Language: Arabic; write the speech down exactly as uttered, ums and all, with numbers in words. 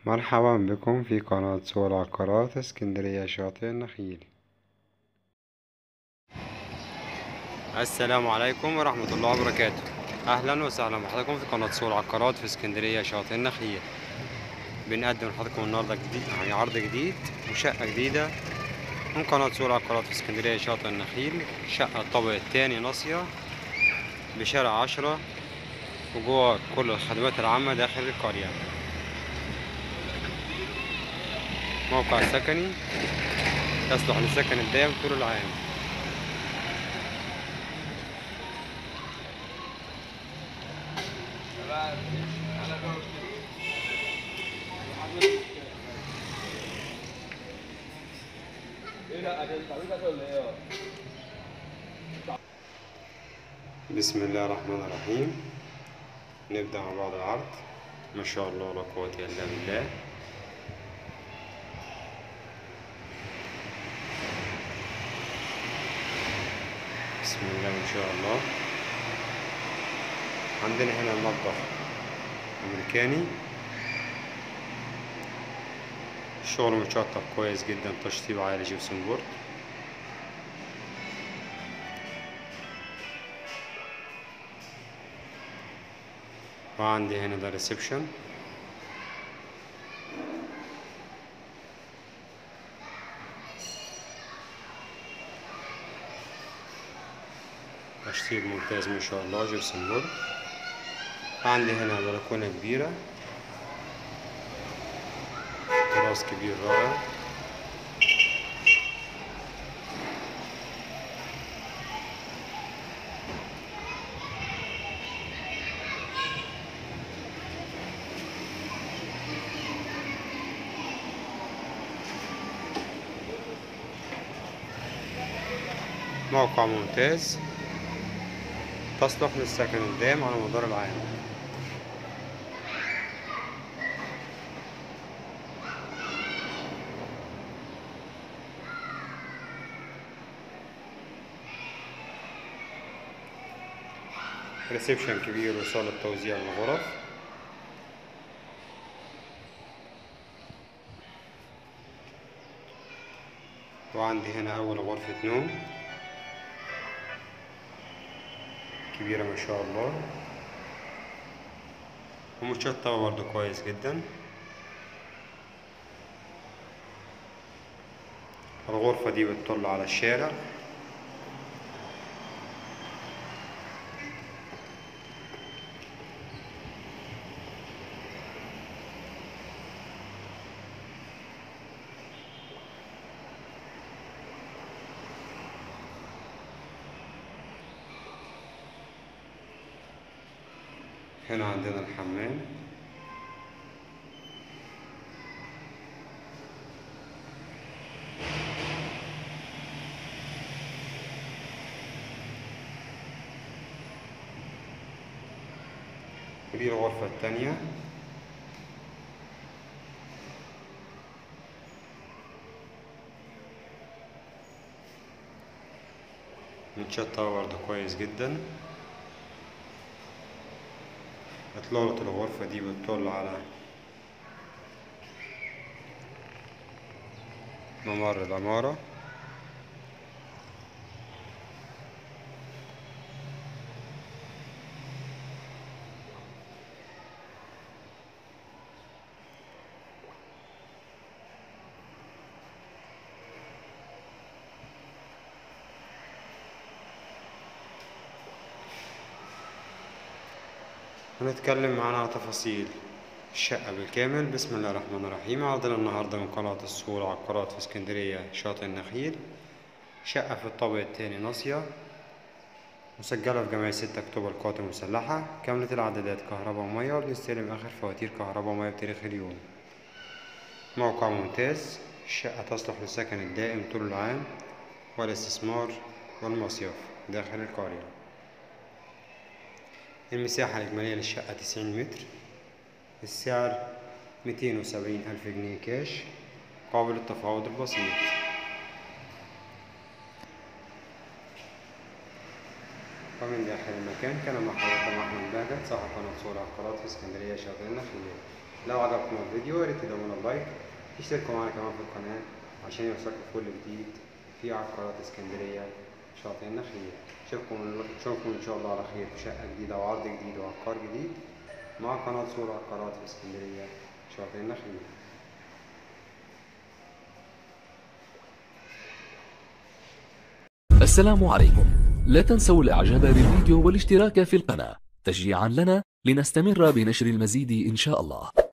مرحبا بكم في قناة سوق العقارات اسكندرية شاطئ النخيل. السلام عليكم ورحمة الله وبركاته. أهلا وسهلا بحضراتكم في قناة سوق العقارات في اسكندرية شاطئ النخيل. بنقدم لحضراتكم النهاردة جديد يعني عرض جديد وشقة جديدة من قناة سوق العقارات في اسكندرية شاطئ النخيل. شقة الطابق الثاني ناصية بشارع عشرة وجوه كل الخدمات العامة داخل القرية. موقع سكني يصلح للسكن الدائم طول العام. بسم الله الرحمن الرحيم. نبدأ مع بعض العرض. ما شاء الله لا قوة إلا بالله. بسم الله ما شاء الله. عندنا هنا المطبخ أمريكاني، الشغل متشطب كويس جدا، تشطيب عالي جبسون بورد. وعندي هنا ده ريسبشن. تشطيب ممتاز ما شاء الله جبسون بورد. عندي هنا بلكونة كبيرة، تراس كبير رائع. موقع ممتاز تصلح للسكن الدائم على مدار العام. ريسبشن كبير وصالة توزيع الغرف. وعندي هنا أول غرفة نوم كبيرة ما شاء الله، ومتشطبة برضه كويس جدا. الغرفة دي بتطل على الشارع. هنا عندنا الحمام. ودي الغرفة التانية. متشطبة برضه كويس جدا. إطلالة الغرفة دي بتطل على ممر العمارة. هنتكلم معانا على تفاصيل الشقة بالكامل. بسم الله الرحمن الرحيم. عرضنا النهاردة من قناة السوق العقارات في اسكندرية شاطئ النخيل. شقة في الطابق الثاني ناصية، مسجلة في جمعية ستة أكتوبر القوات المسلحة، كاملة العدادات كهرباء ومية، وبيستلم آخر فواتير كهرباء ومية بتاريخ اليوم. موقع ممتاز. الشقة تصلح للسكن الدائم طول العام والاستثمار والمصيف داخل القرية. المساحة الإجمالية للشقة تسعين متر. السعر ميتين وسبعين ألف جنيه كاش قابل للتفاوض البسيط. ومن داخل المكان كان مع حضراتكم أحمد بهجت، صاحب قناة سوق العقارات في اسكندرية شاطئ النخيل. لو عجبكم الفيديو ياريت تدعمونا بلايك، تشتركوا معانا كمان في القناة عشان يوصلكوا كل جديد في عقارات اسكندرية شاطئ النخيل. نشوفكم نشوفكم ان شاء الله على خير في شقة جديدة وعرض جديد وعقار جديد مع قناة سور عقارات في اسكندرية شاطئ النخيل. السلام عليكم. لا تنسوا الاعجاب بالفيديو والاشتراك في القناة تشجيعا لنا لنستمر بنشر المزيد ان شاء الله.